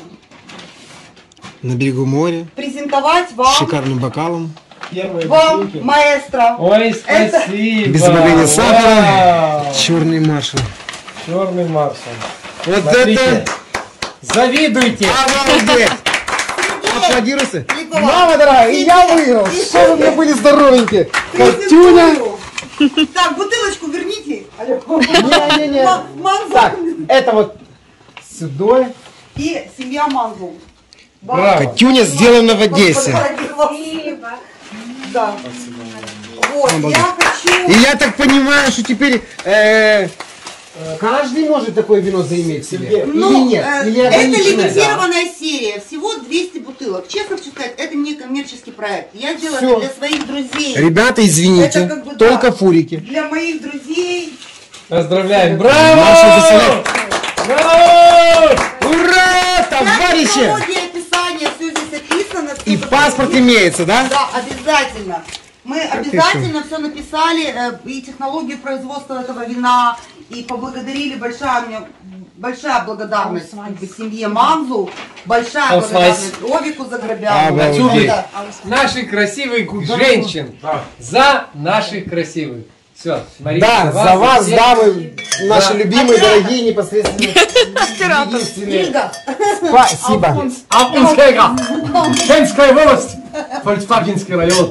[SPEAKER 1] На берегу моря,
[SPEAKER 4] презентовать
[SPEAKER 1] с
[SPEAKER 4] вам,
[SPEAKER 1] шикарным бокалом.
[SPEAKER 5] Первые
[SPEAKER 4] вам,
[SPEAKER 5] бутылки.
[SPEAKER 4] маэстро.
[SPEAKER 2] Ой,
[SPEAKER 4] Это-
[SPEAKER 2] спасибо.
[SPEAKER 1] Без добавления сахара.
[SPEAKER 2] Вау.
[SPEAKER 1] Черный маршал.
[SPEAKER 2] Черный Маршал.
[SPEAKER 1] Вот
[SPEAKER 2] Смотрите.
[SPEAKER 1] это...
[SPEAKER 2] Завидуйте.
[SPEAKER 1] Обалдеть! Аплодируйте.
[SPEAKER 4] Николай,
[SPEAKER 1] Мама дорогая, и я выиграл. Что вы мне были здоровенькие. Катюня.
[SPEAKER 4] презентую. Так, бутылочку верните. Алло.
[SPEAKER 1] Не-не-не.
[SPEAKER 4] Ма- Манзул.
[SPEAKER 1] Так, это вот сюда.
[SPEAKER 4] И семья Манзул.
[SPEAKER 2] Браво.
[SPEAKER 1] Катюня сделана в Одессе.
[SPEAKER 3] Спасибо.
[SPEAKER 4] Да. Вот,
[SPEAKER 1] Обалдеть.
[SPEAKER 4] я хочу...
[SPEAKER 1] И я так понимаю, что теперь э, каждый может такое вино заиметь себе.
[SPEAKER 4] Ну,
[SPEAKER 1] Или нет?
[SPEAKER 4] э,
[SPEAKER 1] Или
[SPEAKER 4] это
[SPEAKER 1] ограниченное?
[SPEAKER 4] лимитированная серия, всего двести бутылок. Честно хочу сказать, это не коммерческий проект. Я делаю
[SPEAKER 1] Всё.
[SPEAKER 4] это для своих друзей.
[SPEAKER 1] Ребята, извините,
[SPEAKER 4] Это как бы,
[SPEAKER 1] только
[SPEAKER 4] да.
[SPEAKER 1] фурики.
[SPEAKER 4] Для моих друзей.
[SPEAKER 2] Поздравляем.
[SPEAKER 1] Наши
[SPEAKER 2] Браво!
[SPEAKER 1] заселяют.
[SPEAKER 2] Браво!
[SPEAKER 1] Ура, товарищи!
[SPEAKER 4] Технология описания, все здесь описано. всё
[SPEAKER 1] И
[SPEAKER 4] это
[SPEAKER 1] паспорт
[SPEAKER 4] есть.
[SPEAKER 1] имеется, да?
[SPEAKER 4] Да, обязательно. Мы обязательно все написали, э, и технологию производства этого вина, и поблагодарили, большая мне, большая благодарность как бы, семье Манзул, большая
[SPEAKER 2] Аусвайс.
[SPEAKER 4] благодарность Овику Заграбяну.
[SPEAKER 1] Обалдеть.
[SPEAKER 2] Натюрморт. Наших красивых женщин. За наших красивых. Все, смотрите.
[SPEAKER 1] Да, за вас,
[SPEAKER 2] все.
[SPEAKER 1] дамы, наши
[SPEAKER 2] Да.
[SPEAKER 1] любимые, дорогие, непосредственно.
[SPEAKER 6] Оператор.
[SPEAKER 1] единственные.
[SPEAKER 4] Ильга,
[SPEAKER 1] Спасибо.
[SPEAKER 2] Апунская. Женская волость. Фольксвагенский район.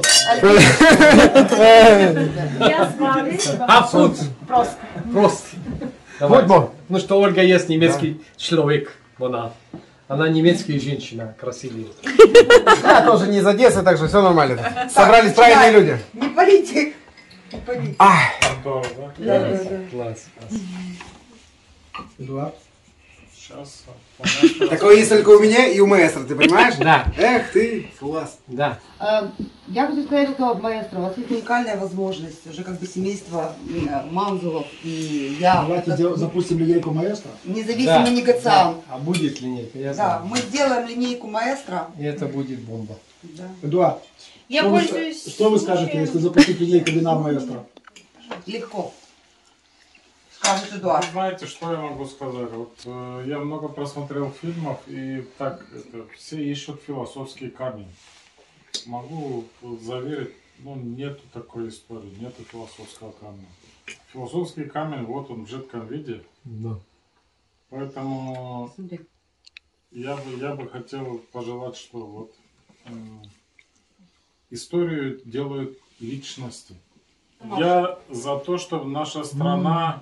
[SPEAKER 3] Я с вами.
[SPEAKER 2] Апут.
[SPEAKER 3] Просто.
[SPEAKER 2] Просто. Давайте. Ну что, Ольга есть немецкий человек. Она. Она немецкая женщина, красивая.
[SPEAKER 1] Я тоже не из Одессы, так что все нормально. Собрались правильные люди.
[SPEAKER 4] не политик. Не политик.
[SPEAKER 1] Ах,
[SPEAKER 2] Да,
[SPEAKER 4] Да, да, да.
[SPEAKER 2] Класс.
[SPEAKER 5] Эдуард.
[SPEAKER 8] Сейчас.
[SPEAKER 1] такое есть только у меня и у маэстро, ты понимаешь?
[SPEAKER 2] Да.
[SPEAKER 1] Эх ты, класс.
[SPEAKER 2] Да.
[SPEAKER 4] Э, Я хочу сказать, что, маэстро, у вас есть уникальная возможность, уже как бы семейство э, Манзулов и я,
[SPEAKER 5] Давайте
[SPEAKER 4] как
[SPEAKER 5] дел- запустим линейку маэстро.
[SPEAKER 4] независимый
[SPEAKER 2] Да.
[SPEAKER 4] негациант.
[SPEAKER 2] А будет линейка, я
[SPEAKER 4] Да,
[SPEAKER 2] знаю.
[SPEAKER 4] мы сделаем линейку маэстро.
[SPEAKER 2] И это будет бомба.
[SPEAKER 4] Да.
[SPEAKER 5] Эдуард,
[SPEAKER 7] Я
[SPEAKER 5] что, вы,
[SPEAKER 7] пользуюсь...
[SPEAKER 5] ска- что вы скажете,
[SPEAKER 7] случаем.
[SPEAKER 5] если запустить линейку вина маэстро?
[SPEAKER 4] Легко. Скажет Эдуард.
[SPEAKER 8] Знаете, что я могу сказать? Вот э, я много просмотрел фильмов, и так это, все ищут философский камень. Могу заверить, ну нету такой истории, нету философского камня. Философский камень, вот он в жидком виде,
[SPEAKER 2] Да.
[SPEAKER 8] поэтому
[SPEAKER 4] Смотри.
[SPEAKER 8] я бы, я бы хотел пожелать, что вот э, историю делают личности. Я за то, чтобы наша страна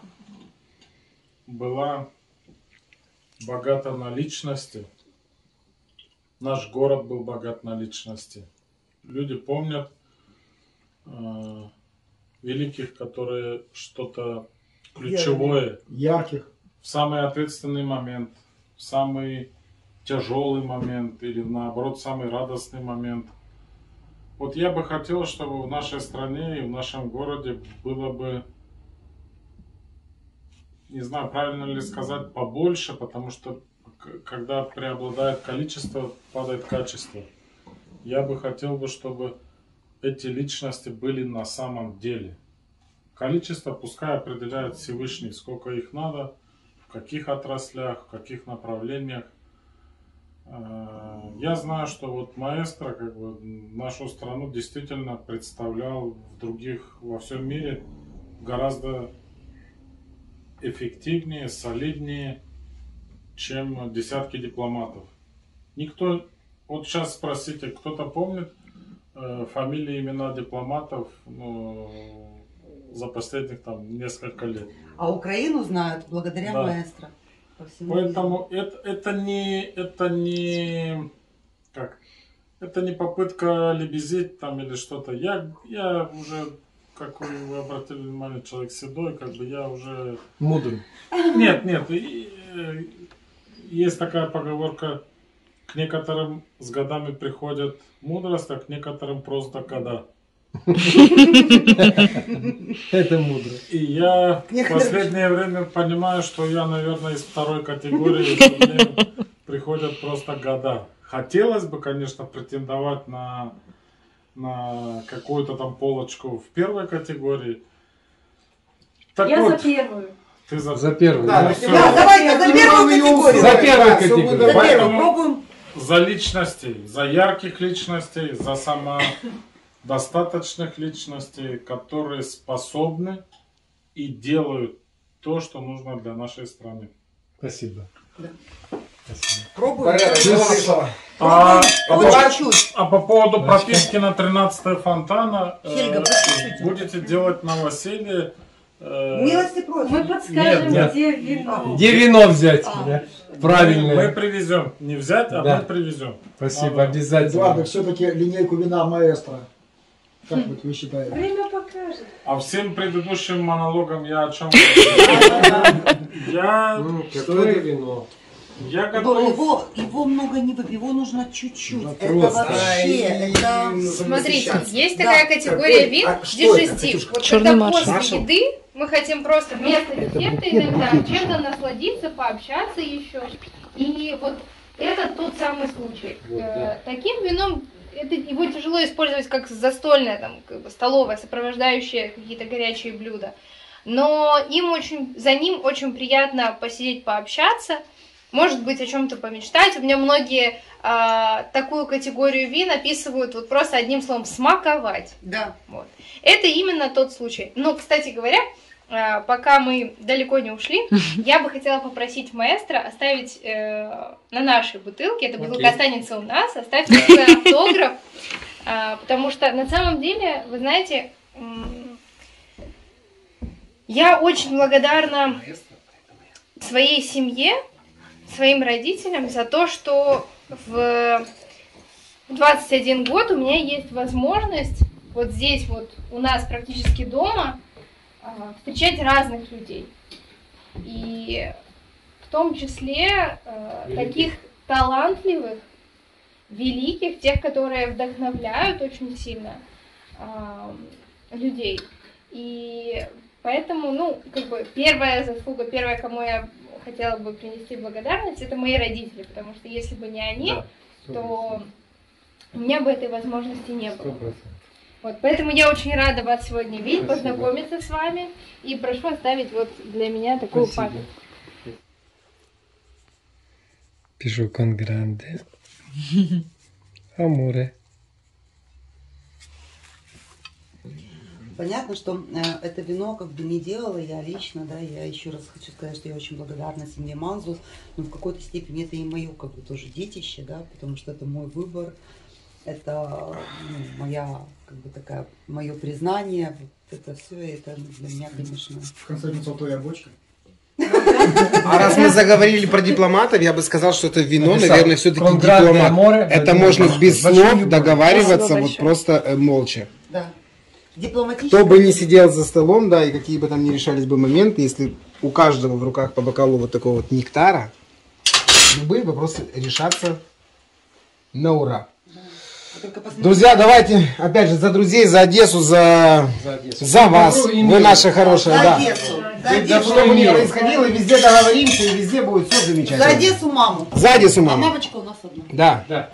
[SPEAKER 8] была богата на личности. Наш город был богат на личности. Люди помнят э, великих, которые что-то ключевое
[SPEAKER 5] Ярких.
[SPEAKER 8] в самый ответственный момент, в самый тяжелый момент или наоборот самый радостный момент. Вот я бы хотел, чтобы в нашей стране и в нашем городе было бы, не знаю, правильно ли сказать, побольше, потому что к- когда преобладает количество, падает качество. Я бы хотел бы, чтобы эти личности были на самом деле. Количество пускай определяет Всевышний, сколько их надо, в каких отраслях, в каких направлениях. Э, Я знаю, что вот маэстро как бы нашу страну действительно представлял в других, во всем мире гораздо эффективнее, солиднее, чем десятки дипломатов. Никто, вот сейчас спросите, кто-то помнит э, фамилии, имена дипломатов ну, за последних там несколько лет?
[SPEAKER 4] А Украину знают благодаря
[SPEAKER 8] Да.
[SPEAKER 4] маэстро. По всему
[SPEAKER 8] Поэтому это, это не, это не, как, это не попытка лебезить там или что-то. Я, я уже, как вы обратили внимание, человек седой, как бы я уже...
[SPEAKER 2] Мудрый.
[SPEAKER 8] Нет, нет, и, э, есть такая поговорка, к некоторым с годами приходит мудрость, а к некоторым просто года.
[SPEAKER 2] Это мудро.
[SPEAKER 8] И я в последнее время понимаю, что я, наверное, из второй категории, что мне приходят просто года. Хотелось бы, конечно, претендовать на, на какую-то там полочку в первой категории. Так
[SPEAKER 3] Я
[SPEAKER 8] вот,
[SPEAKER 3] за первую.
[SPEAKER 8] ты за,
[SPEAKER 2] За первую.
[SPEAKER 8] Да,
[SPEAKER 2] Да.
[SPEAKER 8] всё.
[SPEAKER 4] Да, давайте за первую категорию.
[SPEAKER 2] За первую
[SPEAKER 1] Да, всё
[SPEAKER 2] категорию.
[SPEAKER 1] будет
[SPEAKER 4] За
[SPEAKER 1] нормально.
[SPEAKER 4] первую пробуем.
[SPEAKER 8] За личностей, за ярких личностей, за самодостаточных личностей, которые способны и делают то, что нужно для нашей страны.
[SPEAKER 2] Спасибо. Спасибо.
[SPEAKER 4] Пробуем.
[SPEAKER 1] Порядок, голосовые слова.
[SPEAKER 8] А,
[SPEAKER 4] По
[SPEAKER 8] по-
[SPEAKER 4] чуть-чуть.
[SPEAKER 8] а по поводу прописки на тринадцатое фонтана, э,
[SPEAKER 4] Хельга, по чуть-чуть.
[SPEAKER 8] будете делать новоселье. э,
[SPEAKER 4] Милости просим.
[SPEAKER 3] Мы подскажем,
[SPEAKER 2] Нет, нет.
[SPEAKER 3] где вино.
[SPEAKER 2] Где вино взять?
[SPEAKER 4] А.
[SPEAKER 2] Да?
[SPEAKER 8] Мы
[SPEAKER 2] Правильно.
[SPEAKER 8] привезем. Не взять, а
[SPEAKER 2] Да.
[SPEAKER 8] мы привезем.
[SPEAKER 2] Спасибо,
[SPEAKER 8] Ага.
[SPEAKER 2] обязательно.
[SPEAKER 5] Ладно, все-таки линейку вина маэстро. Как вот вы считаете?
[SPEAKER 3] Время покажет.
[SPEAKER 8] А всем предыдущим монологам я о чем? Я,
[SPEAKER 2] Ну, какое вино?
[SPEAKER 8] я
[SPEAKER 4] Но
[SPEAKER 8] готов.
[SPEAKER 4] его, его много не выпьет, его нужно чуть-чуть.
[SPEAKER 2] Да
[SPEAKER 4] Это
[SPEAKER 2] просто.
[SPEAKER 4] вообще, это...
[SPEAKER 7] Смотрите, есть
[SPEAKER 4] Да.
[SPEAKER 7] такая категория
[SPEAKER 1] Какой?
[SPEAKER 7] вин
[SPEAKER 1] А что это,
[SPEAKER 7] дижестив.
[SPEAKER 1] Катюшка?
[SPEAKER 7] Вот
[SPEAKER 6] Чёрный
[SPEAKER 7] когда
[SPEAKER 6] маршал.
[SPEAKER 7] после еды мы хотим просто вместо десерта иногда чем-то насладиться, пообщаться еще. И вот это тот самый случай.
[SPEAKER 2] Вот,
[SPEAKER 7] Э,
[SPEAKER 2] да.
[SPEAKER 7] Таким вином это, его тяжело использовать как застольное, там, как бы столовое, сопровождающее какие-то горячие блюда. Но им очень, за ним очень приятно посидеть, пообщаться, может быть, о чем-то помечтать. У меня многие а, такую категорию вин описывают вот просто одним словом «смаковать».
[SPEAKER 4] Да.
[SPEAKER 7] Вот. Это именно тот случай. Но, кстати говоря, а, пока мы далеко не ушли, я бы хотела попросить маэстро оставить э, на нашей бутылке, эта бутылка
[SPEAKER 2] Окей.
[SPEAKER 7] останется у нас, оставьте свой автограф, а, потому что на самом деле, вы знаете, м, я очень благодарна своей семье, своим родителям за то, что в двадцать один год у меня есть возможность вот здесь вот у нас практически дома а, встречать разных людей. И в том числе а,
[SPEAKER 2] Великих.
[SPEAKER 7] таких талантливых, великих, тех, которые вдохновляют очень сильно а, людей. И поэтому, ну, как бы первая заслуга, первая, кому я хотела бы принести благодарность, это мои родители, потому что если бы не они,
[SPEAKER 2] Да,
[SPEAKER 7] то у меня бы этой возможности не
[SPEAKER 2] Сто
[SPEAKER 7] было.
[SPEAKER 2] процентов.
[SPEAKER 7] Вот, поэтому я очень рада вас сегодня видеть,
[SPEAKER 2] Спасибо.
[SPEAKER 7] познакомиться с вами, и прошу оставить вот для меня такую
[SPEAKER 2] Спасибо.
[SPEAKER 7] память.
[SPEAKER 2] Пишу con grande amore.
[SPEAKER 4] Понятно, что э, это вино как бы не делала я лично, да, я еще раз хочу сказать, что я очень благодарна семье Манзус, но в какой-то степени это и мое как бы тоже детище, да, потому что это мой выбор, это ну, моя как бы такая, мое признание, вот это все, это для меня, конечно.
[SPEAKER 5] В конце концов, твоя бочка.
[SPEAKER 1] А раз мы заговорили про дипломатов, я бы сказал, что это вино,
[SPEAKER 2] Написал,
[SPEAKER 1] наверное, все-таки
[SPEAKER 2] «Con grande
[SPEAKER 1] дипломат.
[SPEAKER 2] amore»,
[SPEAKER 1] Это
[SPEAKER 2] Владимир
[SPEAKER 1] можно
[SPEAKER 2] Иванович.
[SPEAKER 1] без
[SPEAKER 2] Большой
[SPEAKER 1] слов
[SPEAKER 2] любовь.
[SPEAKER 1] договариваться,
[SPEAKER 6] Спасибо
[SPEAKER 1] вот
[SPEAKER 6] большое.
[SPEAKER 1] просто э, молча.
[SPEAKER 4] Да. Дипломатично.
[SPEAKER 1] Кто бы ни сидел за столом, да, и какие бы там ни решались бы моменты, если у каждого в руках по бокалу вот такого вот нектара, любые вопросы решатся на ура.
[SPEAKER 4] Только посмотрите.
[SPEAKER 1] Друзья, давайте, опять же, за друзей, за Одессу, за,
[SPEAKER 2] За Одессу.
[SPEAKER 1] за вас.
[SPEAKER 2] Добро и
[SPEAKER 1] Вы
[SPEAKER 2] мира.
[SPEAKER 1] наша хорошая,
[SPEAKER 4] За
[SPEAKER 1] да.
[SPEAKER 4] Одессу. За
[SPEAKER 2] Ведь
[SPEAKER 4] Одессу.
[SPEAKER 1] Что бы ни
[SPEAKER 2] мира.
[SPEAKER 1] происходило, везде договоримся, и везде будет все
[SPEAKER 4] За
[SPEAKER 1] замечательно.
[SPEAKER 4] Одессу маму.
[SPEAKER 1] За Одессу,
[SPEAKER 4] А
[SPEAKER 1] мама.
[SPEAKER 4] мамочка у нас одна.
[SPEAKER 1] Да.
[SPEAKER 2] Да.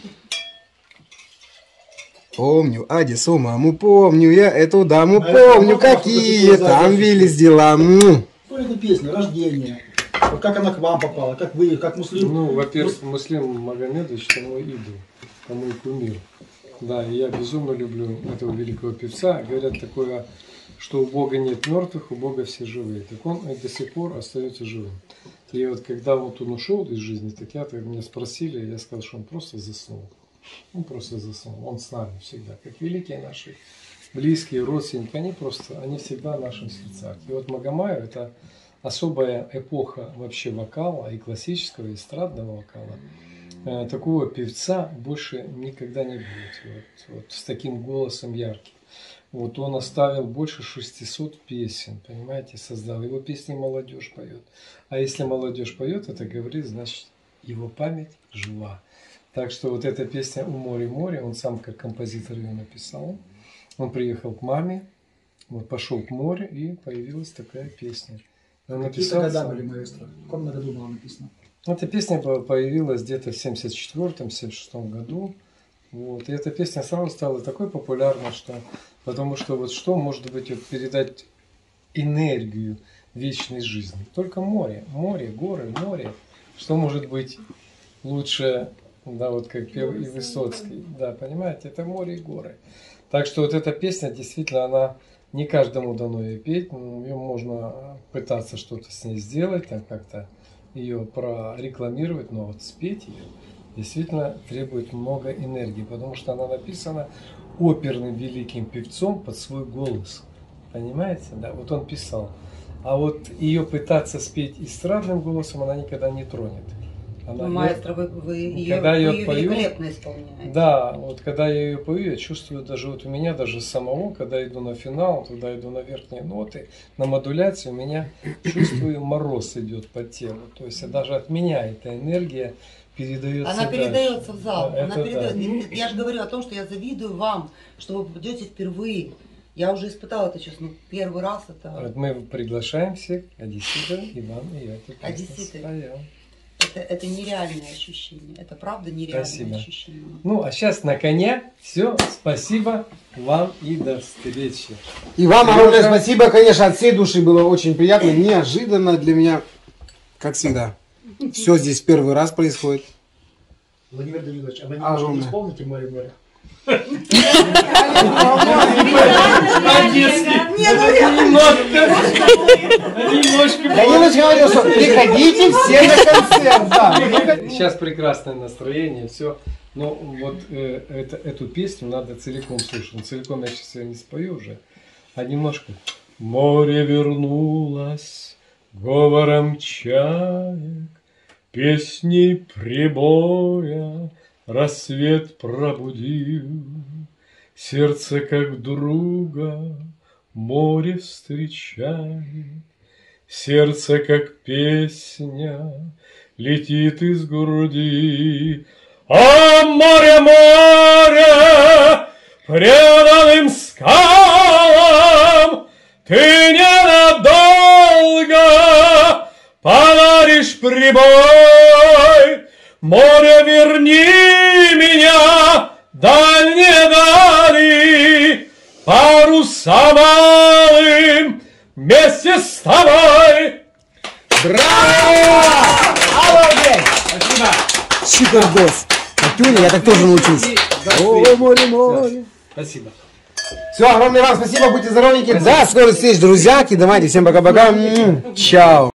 [SPEAKER 1] Помню Одессу, маму, помню я эту даму,
[SPEAKER 5] А это
[SPEAKER 1] помню,
[SPEAKER 5] мама, кто
[SPEAKER 1] какие
[SPEAKER 5] такой за
[SPEAKER 1] там
[SPEAKER 5] Одессу?
[SPEAKER 1] велись дела. М.
[SPEAKER 5] Ну, это песня, рождение. Вот как она к вам попала, как вы, как муслим.
[SPEAKER 2] Ну, во-первых, Муслим Магомедович – это мой идол, это мой кумир. Да, и я безумно люблю этого великого певца. Говорят такое, что у Бога нет мертвых, у Бога все живые. Так он до сих пор остается живым. И вот когда вот он ушел из жизни, так я, так меня спросили, я сказал, что он просто заснул. Он просто заснул. Он с нами всегда. Как великие наши близкие, родственники, они просто, они всегда в наших сердцах. И вот Магомаев – это особая эпоха вообще вокала, и классического, и эстрадного вокала. э, такого певца больше никогда не будет. Вот, вот, с таким голосом ярким. Вот он оставил больше шестисот песен, понимаете, создал. Его песни молодежь поет. А если молодежь поет, это говорит, значит, его память жива. Так что вот эта песня «У моря, море», он сам как композитор ее написал. Он приехал к маме, вот пошел к морю, и появилась такая песня. Он написал...
[SPEAKER 5] Какие года были, маэстро? В каком году была написана?
[SPEAKER 2] Эта песня появилась где-то в семьдесят четвёртом — семьдесят шестом году. Вот. И эта песня сразу стала такой популярной, что... Потому что вот что может быть вот передать энергию вечной жизни? Только море. Море, горы, море. Что может быть лучше, да, вот как пел и Высоцкий. Да, понимаете, это море и горы. Так что вот эта песня, действительно, она не каждому дано ее петь. Ее можно пытаться что-то с ней сделать, там как-то ее прорекламировать, но вот спеть ее действительно требует много энергии, потому что она написана оперным великим певцом под свой голос. Понимаете? Да, вот он писал. А вот ее пытаться спеть эстрадным голосом она никогда не тронет. Она,
[SPEAKER 4] ну, маэстро, вы, вы ее,
[SPEAKER 2] когда
[SPEAKER 4] вы
[SPEAKER 2] я
[SPEAKER 4] ее
[SPEAKER 2] пою,
[SPEAKER 4] великолепно исполняете.
[SPEAKER 2] Да, вот когда я ее пою, я чувствую даже вот у меня, даже самого, когда иду на финал, когда иду на верхние ноты, на модуляцию, у меня чувствую, мороз идет по телу. То есть даже от меня эта энергия передается.
[SPEAKER 4] Она
[SPEAKER 2] дальше.
[SPEAKER 4] передается в зал.
[SPEAKER 2] Да,
[SPEAKER 4] Она передается. Да. Я же говорю о том, что я завидую вам, что вы попадете впервые. Я уже испытала это чувство, ну, первый раз это...
[SPEAKER 2] Вот мы приглашаем всех одесситов, и вам и эту песню споем.
[SPEAKER 4] Это, это нереальное ощущение. Это правда нереальное
[SPEAKER 2] Спасибо.
[SPEAKER 4] ощущение.
[SPEAKER 2] Ну, а сейчас на коня. Все, спасибо вам и до встречи.
[SPEAKER 1] И вам огромное спасибо, конечно, от всей души. Было очень приятно, неожиданно для меня, как всегда. Все здесь первый раз происходит.
[SPEAKER 5] Владимир Давидович, а вы не
[SPEAKER 1] Огромное.
[SPEAKER 5] исполните «Море-море»?
[SPEAKER 1] Данилович говорил, что приходите все на концерт. Да.
[SPEAKER 2] Сейчас прекрасное настроение, все. Но вот э, это, эту песню надо целиком слушать. Целиком я сейчас ее не спою уже, а немножко. Море вернулось говором чаек, песней прибоя рассвет пробудил. Сердце как друга море встречает, сердце как песня летит из груди. А море, море, преданным скалам ты ненадолго подаришь прибой. Море, верни меня дальние дали, паруса малым вместе с тобой.
[SPEAKER 1] Браво! Спасибо! Супербосс! Атюня, я так тоже научился. О, море, море.
[SPEAKER 2] Спасибо.
[SPEAKER 1] Все, огромное вам спасибо, будьте здоровенькие. До скорых встреч, друзьяки. Давайте, всем пока-пока. Чао.